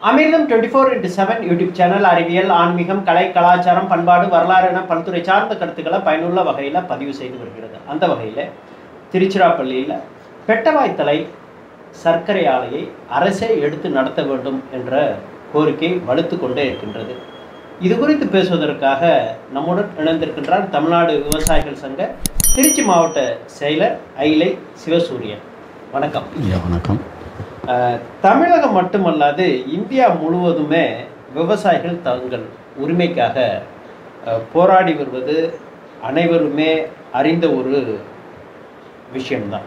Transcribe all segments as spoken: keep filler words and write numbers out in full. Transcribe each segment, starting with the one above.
அமிர்தம் twenty four into seven YouTube channel அறிவியல், ஆன்மீகம், கலை, கலாச்சாரம், பண்பாடு, வரலாறு என பல்துறை சார்ந்த கருத்துக்களை பயனுள்ள வகையில் பதிவு செய்து வருகிறது. அந்த வகையில் திருச்சிராப்பள்ளியில் பெட்டவாய்த்தலை சர்க்கரை ஆலையை அரசே எடுத்து நடத்த வேண்டும் என்ற கோரிக்கை வலுத்து கொண்டே இருக்கின்றது. இது குறித்து பேசுவதற்காக நம்முடன் இணைந்திருக்கின்றார் தமிழ்நாடு விவசாயிகள் சங்க திருச்சி மாவட்ட செயலர் அயிலை சிவசூரியன். வணக்கம். வணக்கம். தமிழகம் மட்டுமல்லாது இந்தியா முழுவதுமே விவசாயிகள் தங்கள் உரிமைக்காக போராடி வருவது அனைவருமே அறிந்த ஒரு விஷயம்தான்.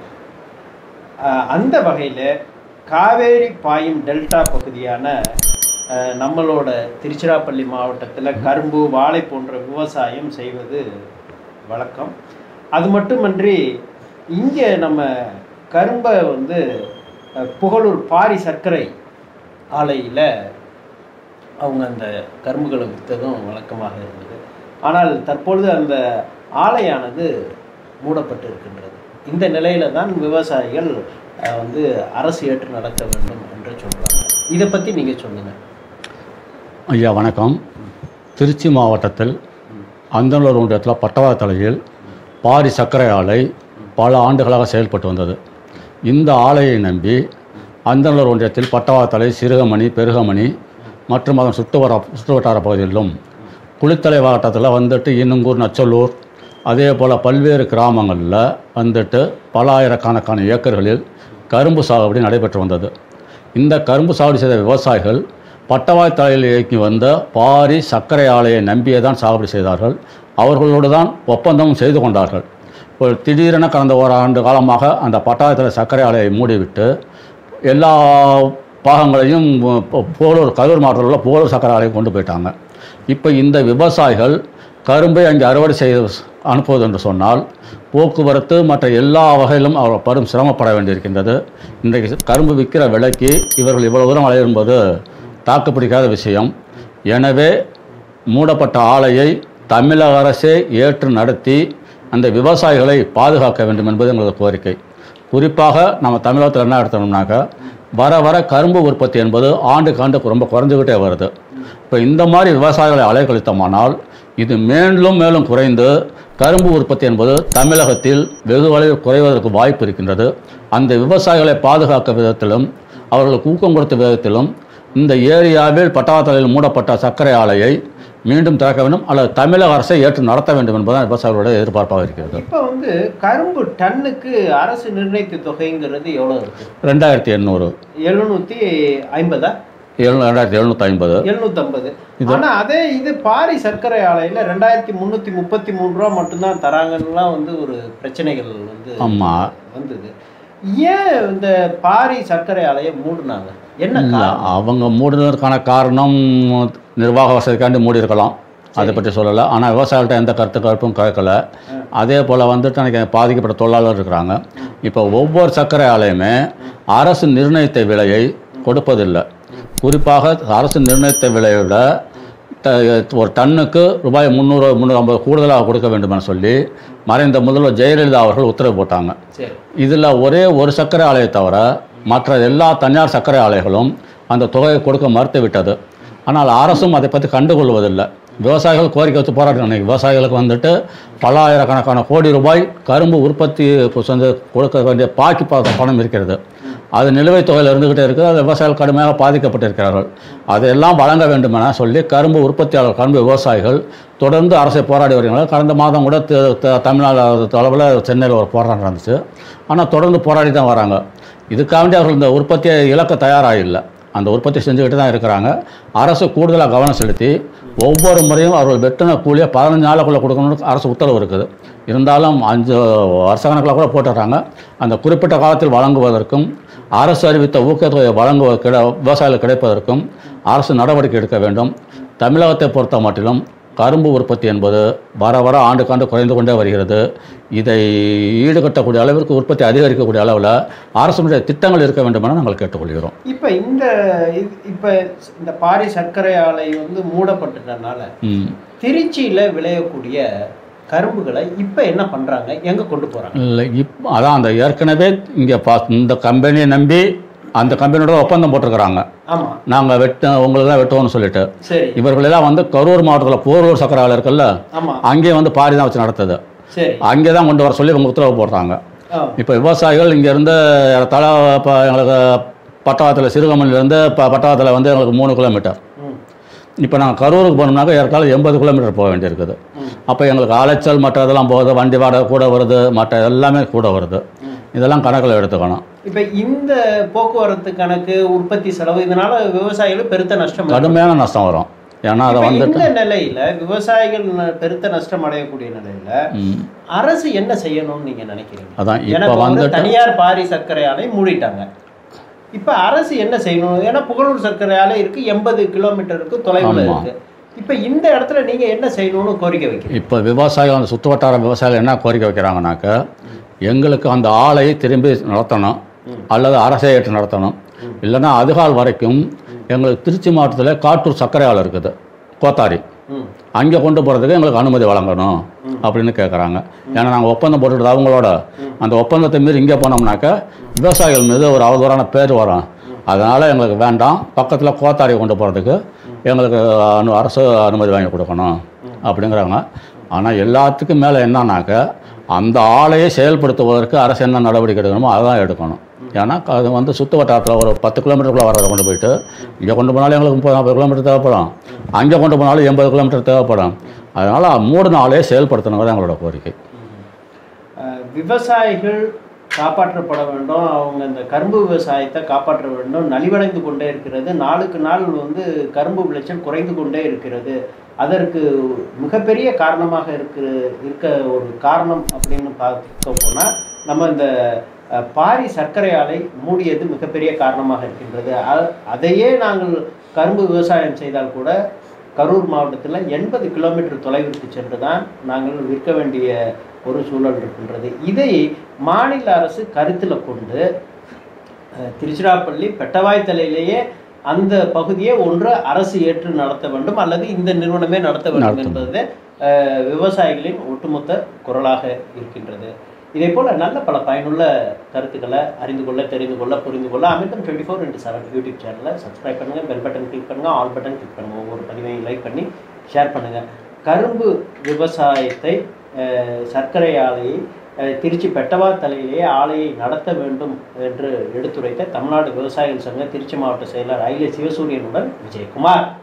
அந்த வகையில் காவேரி பாயும் டெல்டா பகுதியான நம்மளோட திருச்சிராப்பள்ளி மாவட்டத்தில் கரும்பு, வாழை போன்ற விவசாயம் செய்வது வழக்கம். அது மட்டுமன்றி இங்கே நம்ம கரும்பை வந்து புகழூர் பாரி சர்க்கரை ஆலையில் அவங்க அந்த கரும்புகளை விற்றதும் வழக்கமாக இருந்தது. ஆனால் தற்பொழுது அந்த ஆலையானது மூடப்பட்டு இருக்கின்றது. இந்த நிலையில தான் விவசாயிகள் வந்து அரசு ஏற்று நடத்த வேண்டும் என்று சொல்கிறாங்க. இதை பற்றி நீங்கள் சொல்லுங்கள். ஐயா வணக்கம். திருச்சி மாவட்டத்தில் அந்தனூர் ஒன்றியத்தில் பட்டவாத்தலையில் பாரி சர்க்கரை ஆலை பல ஆண்டுகளாக செயல்பட்டு வந்தது. இந்த ஆலையை நம்பி அந்தனூர் ஒன்றியத்தில் பட்டவாத்தலை, சிறுகமணி, பெருகமணி மற்றும் அதன் சுற்றுவர சுற்றுவட்டார பகுதிகளிலும், குளித்தலை மாவட்டத்தில் வந்துட்டு இன்னுங்கூர், நச்சலூர், அதே போல் பல்வேறு கிராமங்களில் வந்துட்டு பல ஆயிரக்கணக்கான ஏக்கர்களில் கரும்பு சாகுபடி நடைபெற்று வந்தது. இந்த கரும்பு சாகுபடி செய்த விவசாயிகள் பட்டவாய்த்தலையில் இயக்கி வந்த பாரி சர்க்கரை ஆலையை நம்பியே தான் சாகுபடி செய்தார்கள். அவர்களோடு தான் ஒப்பந்தமும் செய்து கொண்டார்கள். இப்போ திடீரென கடந்த ஓராண்டு காலமாக அந்த பட்டவாய்த்தலை சர்க்கரை ஆலையை மூடிவிட்டு எல்லா பாகங்களையும் போலூர், கரூர் மாவட்டத்தில் உள்ள போலூர் சர்க்கரை ஆலையை கொண்டு போயிட்டாங்க. இப்போ இந்த விவசாயிகள் கரும்பை அங்கே அறுவடை செய்து அனுப்புவது என்று சொன்னால் போக்குவரத்து மற்ற எல்லா வகையிலும் அவர் படும் சிரமப்பட வேண்டியிருக்கின்றது. இன்றைக்கு கரும்பு விற்கிற விலைக்கு இவர்கள் இவ்வளவு தூரம் அலைய என்பது தாக்குப்பிடிக்காத விஷயம். எனவே மூடப்பட்ட ஆலையை தமிழக அரசே ஏற்று நடத்தி அந்த விவசாயிகளை பாதுகாக்க வேண்டும் என்பது எங்களது கோரிக்கை. குறிப்பாக நம்ம தமிழகத்தில் என்ன எடுத்தோம்னாக்கா, வர வர கரும்பு உற்பத்தி என்பது ஆண்டுக்கு ஆண்டுக்கு ரொம்ப குறைஞ்சிக்கிட்டே வருது. இப்போ இந்த மாதிரி விவசாயிகளை அலைக்கழித்தோமானால் இது மேலும் மேலும் குறைந்து கரும்பு உற்பத்தி என்பது தமிழகத்தில் வெகு அளவில் குறைவதற்கு வாய்ப்பு இருக்கின்றது. அந்த விவசாயிகளை பாதுகாக்க விதத்திலும் அவர்களுக்கு ஊக்கம் கொடுத்த விதத்திலும் இந்த ஏரியாவில் பட்டவாத்தலையில் மூடப்பட்ட சர்க்கரை ஆலையை மீண்டும் திறக்க வேண்டும் அல்லது தமிழக அரசை ஏற்று நடத்த வேண்டும் என்பதுதான் விவசாயிகளுடைய எதிர்பார்ப்பாக இருக்கிறது. இப்போ வந்து கரும்பு டன்னுக்கு அரசு நிர்ணயித்த தொகைங்கிறது எவ்வளோ இருக்கு? ரெண்டாயிரத்தி எண்ணூறு எழுநூற்றி ஐம்பதா எழுநூ ரெண்டாயிரத்தி எழுநூற்றி ஐம்பது எழுநூற்றி ஐம்பது ஆனால் அதே இது பாரி சர்க்கரை ஆலையில் ரெண்டாயிரத்தி முந்நூற்றி முப்பத்தி மூணு ரூபா மட்டும்தான் தராங்கன்னுலாம் வந்து ஒரு பிரச்சனைகள் வந்து ஆமாம் வந்தது. ஏன் இந்த பாரி சர்க்கரை ஆலையை மூடினாங்க? என்ன அவங்க மூடுவதற்கான காரணம் நிர்வாக வசதிக்காண்டி மூடி இருக்கலாம், அதை பற்றி சொல்லலை. ஆனால் விவசாயிகள்கிட்ட எந்த கருத்து கருப்பும் கேட்கல. அதே போல் வந்துட்டு எனக்கு பாதிக்கப்பட்ட தொழிலாளர் இருக்கிறாங்க. இப்போ ஒவ்வொரு சர்க்கரை ஆலையுமே அரசு நிர்ணயித்த விலையை கொடுப்பதில்லை. குறிப்பாக அரசு நிர்ணயித்த விலையை விட ஒரு டன்னுக்கு ரூபாய் முந்நூறு முந்நூறு ஐம்பது கூடுதலாக கொடுக்க வேண்டும் என சொல்லி மறைந்த முதல்வர் ஜெயலலிதா அவர்கள் உத்தரவு போட்டாங்க. இதில் ஒரே ஒரு சர்க்கரை ஆலையை தவிர மற்ற எல்லா தனியார் சர்க்கரை ஆலைகளும் அந்த தொகையை கொடுக்க மறுத்து விட்டது. ஆனால் அரசும் அதை பற்றி கண்டுகொள்வதில்லை. விவசாயிகள் கோரிக்கை வச்சு போராட்டம். விவசாயிகளுக்கு வந்துட்டு பல ஆயிரக்கணக்கான கோடி ரூபாய் கரும்பு உற்பத்தி வந்து கொடுக்க வேண்டிய பாக்கி பணம் இருக்கிறது. அது நிலுவைத் தொகையில் இருந்துக்கிட்டே இருக்குது. அது விவசாயிகள் கடுமையாக பாதிக்கப்பட்டிருக்கிறார்கள். அதையெல்லாம் வழங்க வேண்டும் என சொல்லி கரும்பு உற்பத்தியாளர், கரும்பு விவசாயிகள் தொடர்ந்து அரசை போராடி வருகிறார்கள். கடந்த மாதம் கூட தமிழ்நாடு அளவில் சென்னையில் ஒரு போராட்டம் நடந்துச்சு. ஆனால் தொடர்ந்து போராடி தான் வராங்க. இதுக்காண்டி அவர்கள் இந்த உற்பத்தியை இழக்க தயாராக இல்லை. அந்த உற்பத்தி செஞ்சுக்கிட்டு தான் இருக்கிறாங்க. அரசு கூடுதலாக கவனம் செலுத்தி ஒவ்வொரு முறையும் அவர்கள் வெட்டின கூலியை பதினஞ்சு நாளுக்குள்ளே கொடுக்கணும்னு அரசு உத்தரவு இருக்குது. இருந்தாலும் அஞ்சு வருஷ கணக்கில் கூட போட்டுடுறாங்க. அந்த குறிப்பிட்ட காலத்தில் வழங்குவதற்கும் அரசு அறிவித்த ஊக்கத்தொகையை வழங்குவ கிட விவசாயிகளுக்கு கிடைப்பதற்கும் அரசு நடவடிக்கை எடுக்க வேண்டும். தமிழகத்தை பொறுத்த மட்டிலும் கரும்பு உற்பத்தி என்பது வர வர ஆண்டுக்காண்டு குறைந்து கொண்டே வருகிறது. இதை ஈடுகட்டக்கூடிய அளவிற்கு உற்பத்தி அதிகரிக்கக்கூடிய அளவில் அரசுடைய திட்டங்கள் இருக்க வேண்டும் என நாங்கள் கேட்டுக்கொள்கிறோம். இப்போ இந்த இப்போ இந்த பாரி சர்க்கரை ஆலை வந்து மூடப்பட்டதுனால திருச்சியில் விளையக்கூடிய கரும்புகளை இப்போ என்ன பண்ணுறாங்க, எங்கே கொண்டு போகிறாங்க? இல்லை, இப்போ அதான் அந்த ஏற்கனவே இங்கே பா இந்த கம்பெனியை நம்பி அந்த கம்பெனியோட ஒப்பந்தம் போட்டிருக்கிறாங்க. நாங்கள் வெட்ட உங்களுக்கு தான் வெட்டுவோம்னு சொல்லிட்டு இவர்களெல்லாம் வந்து கரூர் மாவட்டத்தில் போரூர் சக்கரை ஆலை இருக்குல்ல, அங்கேயே வந்து பாரி தான் வச்சு நடத்துது. அங்கே தான் கொண்டு வர சொல்லி அவங்க உத்தரவு போடுறாங்க. இப்போ விவசாயிகள் இங்கேருந்து தலை இப்போ எங்களுக்கு பட்டவாத்தில் சிறுகமணிலேருந்து இப்போ பட்டவாத்தில் வந்து எங்களுக்கு மூணு கிலோமீட்டர். இப்போ நாங்கள் கரூருக்கு போனோம்னாக்கா ஏறத்தாழ எண்பது கிலோமீட்டர் போக வேண்டியிருக்குது. அப்போ எங்களுக்கு அலைச்சல் மற்ற இதெல்லாம் போகுது, வண்டி வாடகை கூட வருது, மற்ற எல்லாமே கூட வருது. இதெல்லாம் கணக்கில் எடுத்துக்கணும். இப்போ இந்த போக்குவரத்து கணக்கு, உற்பத்தி செலவு, இதனால விவசாயிகள் பெருத்த நஷ்டம், கடுமையான நஷ்டம் வரும். ஏன்னா அதை வந்து இந்த நிலையில விவசாயிகள் பெருத்த நஷ்டம் அடையக்கூடிய நிலையில அரசு என்ன செய்யணும்னு நீங்க நினைக்கிறீங்க? அதான் இப்போ வந்து தனியார் பாரி சர்க்கரை ஆலை மூடிட்டாங்க. இப்ப அரசு என்ன செய்யணும்? ஏன்னா புகழூர் சர்க்கரை ஆலை இருக்கு, எண்பது கிலோமீட்டருக்கு தொலைவில் இருக்கு. இப்ப இந்த இடத்துல நீங்க என்ன செய்யணும்னு கோரிக்கை வைக்கிறீங்க? இப்போ விவசாயிகள் அந்த சுற்று வட்டார விவசாயிகள் என்ன கோரிக்கை வைக்கிறாங்கனாக்க, எங்களுக்கு அந்த ஆலையை திரும்பி நடத்தணும் அல்லது அரசை ஏற்று நடத்தணும். இல்லைன்னா அதுகால் வரைக்கும் எங்களுக்கு திருச்சி மாவட்டத்தில் காட்டூர் சர்க்கரை ஆலை இருக்குது, கோத்தாரி, அங்கே கொண்டு போகிறதுக்கு எங்களுக்கு அனுமதி வழங்கணும் அப்படின்னு கேட்குறாங்க. ஏன்னா நாங்கள் ஒப்பந்தம் போட்டுக்கிட்டு அவங்களோட அந்த ஒப்பந்தத்தை மீறி இங்கே போனோம்னாக்கா விவசாயிகள் மீது ஒரு அவதூறான பேர் வரும். அதனால் எங்களுக்கு வேண்டாம், பக்கத்தில் கோத்தாரியை கொண்டு போகிறதுக்கு எங்களுக்கு அனு அரசு அனுமதி வாங்கி கொடுக்கணும் அப்படிங்கிறாங்க. ஆனால் எல்லாத்துக்கும் மேலே என்னன்னாக்க, அந்த ஆலையை செயல்படுத்துவதற்கு அரசு என்ன நடவடிக்கை எடுக்கணுமோ அதுதான் எடுக்கணும். ஏன்னா அது வந்து சுற்று வட்டாரத்தில் ஒரு பத்து கிலோமீட்டருக்குள்ளே வரதை கொண்டு போயிட்டு இங்கே கொண்டு போனாலும் எங்களுக்கு முப்பது நாற்பது கிலோமீட்டர் தேவைப்படும், அங்கே கொண்டு போனாலும் எண்பது கிலோமீட்டர் தேவைப்படும். அதனால் மூணு ஆலையை செயல்படுத்தணுங்கிறது எங்களோட கோரிக்கை. விவசாயிகள் காப்பாற்றப்பட வேண்டும், அவங்க இந்த கரும்பு விவசாயத்தை காப்பாற்ற வேண்டும். நலிவடைந்து கொண்டே இருக்கிறது, நாளுக்கு நாள் வந்து கரும்பு விளைச்சல் குறைந்து கொண்டே இருக்கிறது. அதற்கு மிகப்பெரிய காரணமாக இருக்கிற இருக்க ஒரு காரணம் அப்படின்னு பார்க்க போனால் நம்ம இந்த பாரி சர்க்கரை ஆலை மூடியது மிகப்பெரிய காரணமாக இருக்கின்றது. அதையே நாங்கள் கரும்பு விவசாயம் செய்தால் கூட கரூர் மாவட்டத்தில் எண்பது கிலோமீட்டர் தொலைவிற்கு சென்று தான் நாங்கள் விற்க வேண்டிய ஒரு சூழல் இருக்கின்றது. இதை மாநில அரசு கருத்தில் கொண்டு திருச்சிராப்பள்ளி பெட்டவாய்த்தலையிலேயே அந்த பகுதியை ஒன்று அரசு ஏற்று நடத்த வேண்டும் அல்லது இந்த நிறுவனமே நடத்த வேண்டும் என்பது விவசாயிகளின் ஒட்டுமொத்த குரலாக இருக்கின்றது. இதே போல நல்ல பல பயனுள்ள கருத்துக்களை அறிந்து கொள்ள, தெரிந்து கொள்ள, புரிந்து கொள்ள Amirtham twenty four into seven YouTube சேனலை சப்ஸ்கிரைப் பண்ணுங்க, பெல் பட்டன் கிளிக் பண்ணுங்க, ஆல் பட்டன் கிளிக் பண்ணுங்க, ஒவ்வொரு பதிவையும் லைக் பண்ணி ஷேர் பண்ணுங்க. கரும்பு விவசாயத்தை சர்க்கரை ஆலையை திருச்சி பெட்டவா தலையிலேயே ஆலையை நடத்த வேண்டும் என்று எடுத்துரைத்த தமிழ்நாடு விவசாயிகள் சங்க திருச்சி மாவட்ட செயலர் ஐலே சிவசூரியனுடன் விஜயகுமார்.